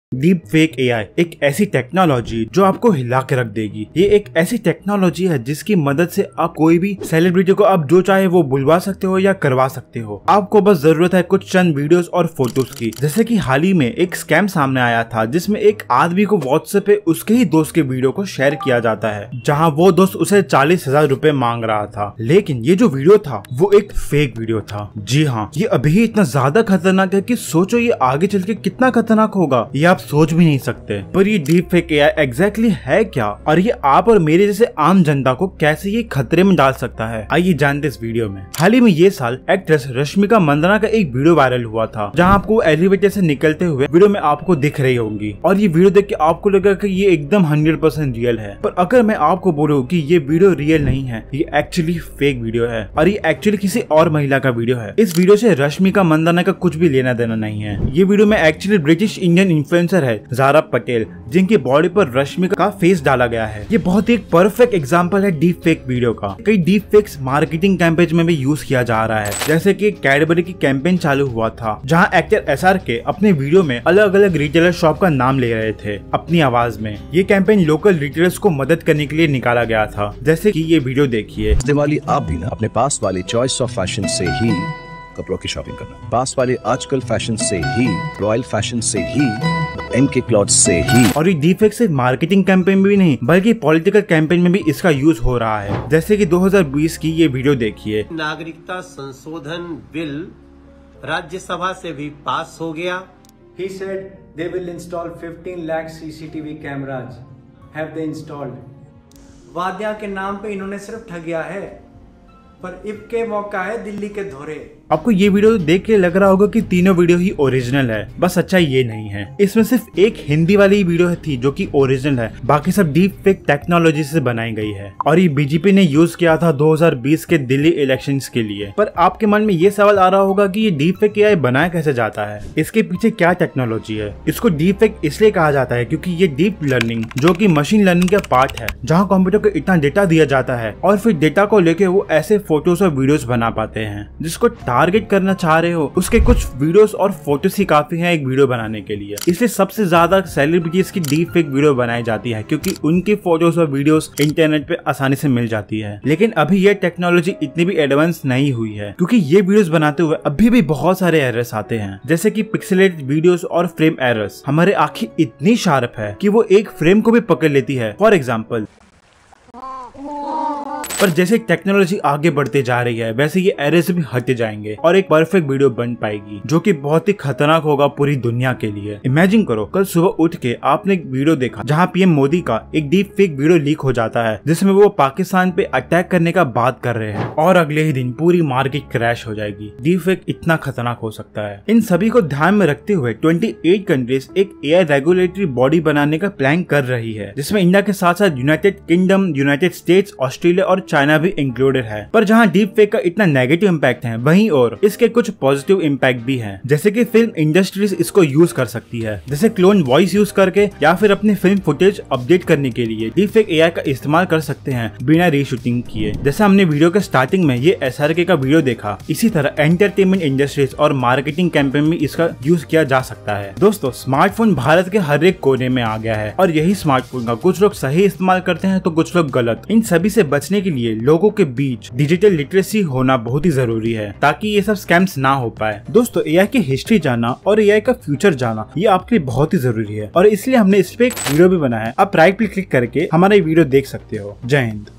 Deep fake AI एक ऐसी technology जो आपको हिला के रख देगी। ये एक ऐसी टेक्नोलॉजी है जिसकी मदद से आप कोई भी सेलिब्रिटी को आप जो चाहे वो बुलवा सकते हो या करवा सकते हो। आपको बस जरूरत है कुछ चंद वीडियोस और फोटोज की। जैसे कि हाल ही में एक स्कैम सामने आया था जिसमें एक आदमी को व्हाट्सएप पे उसके ही दोस्त के वीडियो को शेयर किया जाता है, जहाँ वो दोस्त उसे 40,000 रुपए मांग रहा था। लेकिन ये जो वीडियो था वो एक फेक वीडियो था। जी हाँ, ये अभी ही इतना ज्यादा खतरनाक है कि सोचो ये आगे चल के कितना खतरनाक होगा, ये आप सोच भी नहीं सकते। पर ये डीप फेक एआई एग्जैक्टली है क्या और ये आप और मेरे जैसे आम जनता को कैसे ये खतरे में डाल सकता है, आइए जानते इस वीडियो में। हाल ही में ये साल एक्ट्रेस रश्मिका मंदाना का एक वीडियो वायरल हुआ था जहां आपको एलिवेटर से निकलते हुए वीडियो में आपको दिख रही होंगी और ये वीडियो देख के आपको लगा कि ये एकदम 100% रियल है। पर अगर मैं आपको बोलूं कि ये वीडियो रियल नहीं है, ये एक्चुअली फेक वीडियो है और ये एक्चुअली किसी और महिला का वीडियो है। इस वीडियो से रश्मिका मंदाना का कुछ भी लेना देना नहीं है। ये वीडियो में एक्चुअली ब्रिटिश इंडियन इन्फ्लुएंसर है ज़ारा पटेल, जिनकी बॉडी पर रश्मिका का फेस डाला गया है। ये बहुत ही एक परफेक्ट एग्जांपल है डीप फेक वीडियो का। कई डीप फेक्स मार्केटिंग कैंपेन में भी यूज किया जा रहा है, जैसे कि कैडबरी की कैंपेन चालू हुआ था जहां एक्टर SRK अपने वीडियो में अलग अलग रिटेलर शॉप का नाम ले रहे थे अपनी आवाज में। ये कैंपेन लोकल रिटेलर्स को मदद करने के लिए निकाला गया था, जैसे कि ये वीडियो देखिए। दिवाली आप भी ना अपने पास वाले चॉइस ऑफ फैशन से ही कपड़ों की शॉपिंग करना। पास वाले आजकल फैशन से ही, रॉयल फैशन से ही, MK क्लॉथ्स से ही। और ये डीफेक्ट सिर्फ मार्केटिंग कैंपेन में भी नहीं बल्कि पॉलिटिकल कैंपेन में भी इसका यूज हो रहा है। जैसे कि 2020 की ये वीडियो देखिए। नागरिकता संशोधन बिल राज्यसभा से भी पास हो गया। He said they will install 15 lakh CCTV cameras. Have they installed? वादिया के नाम पे इन्होंने सिर्फ ठगिया है, पर इब के मौका है दिल्ली के धोरे। आपको ये वीडियो देख के लग रहा होगा कि तीनों वीडियो ही ओरिजिनल है, बस सच्चाई ये नहीं है। इसमें सिर्फ एक हिंदी वाली वीडियो थी जो कि ओरिजिनल है, बाकी सब डीप फेक टेक्नोलॉजी से बनाई गई है और ये बीजेपी ने यूज किया था 2020 के दिल्ली इलेक्शंस के लिए। पर आपके मन में ये सवाल आ रहा होगा कि ये डीप फेक एआई बनाया कैसे जाता है, इसके पीछे क्या टेक्नोलॉजी है। इसको डीप फेक इसलिए कहा जाता है क्योंकि ये डीप लर्निंग जो कि मशीन लर्निंग का पार्ट है, जहाँ कंप्यूटर को इतना डेटा दिया जाता है और फिर डेटा को लेके वो ऐसे फोटोज और वीडियोस बना पाते हैं जिसको टारगेट करना चाह रहे हो उसके कुछ वीडियोस और फोटोस ही काफी हैं एक वीडियो बनाने के लिए। इसलिए सबसे ज्यादा सेलिब्रिटीज की डीप फेक वीडियो बनाई जाती है क्योंकि उनकी फोटोस और वीडियोस इंटरनेट पे आसानी से मिल जाती है। लेकिन अभी ये टेक्नोलॉजी इतनी भी एडवांस नहीं हुई है क्योंकि ये वीडियोस बनाते हुए अभी भी बहुत सारे एरर्स आते हैं, जैसे कि पिक्सेलेटेड वीडियोस और फ्रेम एरर्स। हमारे आंखें इतनी शार्प है कि वो एक फ्रेम को भी पकड़ लेती है, फॉर एग्जाम्पल। पर जैसे टेक्नोलॉजी आगे बढ़ते जा रही है वैसे ये एरर्स भी हटते जाएंगे और एक परफेक्ट वीडियो बन पाएगी जो कि बहुत ही खतरनाक होगा पूरी दुनिया के लिए। इमेजिन करो कल सुबह उठ के आपने एक वीडियो देखा जहां PM मोदी का एक डीप फेक वीडियो लीक हो जाता है जिसमें वो पाकिस्तान पे अटैक करने का बात कर रहे हैं और अगले ही दिन पूरी मार्केट क्रैश हो जाएगी। डीप फेक इतना खतरनाक हो सकता है। इन सभी को ध्यान में रखते हुए 28 कंट्रीज एक AI रेगुलेटरी बॉडी बनाने का प्लान कर रही है, जिसमें इंडिया के साथ साथ United Kingdom, United States, Australia और चाइना भी इंक्लूडेड है। पर जहां डीप फेक का इतना नेगेटिव इम्पैक्ट है वहीं और इसके कुछ पॉजिटिव इम्पैक्ट भी हैं, जैसे कि फिल्म इंडस्ट्रीज इसको यूज कर सकती है, जैसे क्लोन वॉइस यूज करके या फिर अपनी फिल्म फुटेज अपडेट करने के लिए डीप फेक एआई का इस्तेमाल कर सकते हैं बिना रीशूटिंग किए। जैसे हमने वीडियो के स्टार्टिंग में ये SRK का वीडियो देखा, इसी तरह एंटरटेनमेंट इंडस्ट्रीज और मार्केटिंग कैंपेन में इसका यूज किया जा सकता है। दोस्तों, स्मार्टफोन भारत के हर एक कोने में आ गया है और यही स्मार्टफोन का कुछ लोग सही इस्तेमाल करते हैं तो कुछ लोग गलत। इन सभी से बचने के लिए लोगों के बीच डिजिटल लिटरेसी होना बहुत ही जरूरी है ताकि ये सब स्कैम्स ना हो पाए। दोस्तों, एआई की हिस्ट्री जानना और एआई का फ्यूचर जानना ये आपके लिए बहुत ही जरूरी है और इसलिए हमने इस पे एक वीडियो भी बनाया है। आप राइट पे क्लिक करके हमारा वीडियो देख सकते हो। जय हिंद।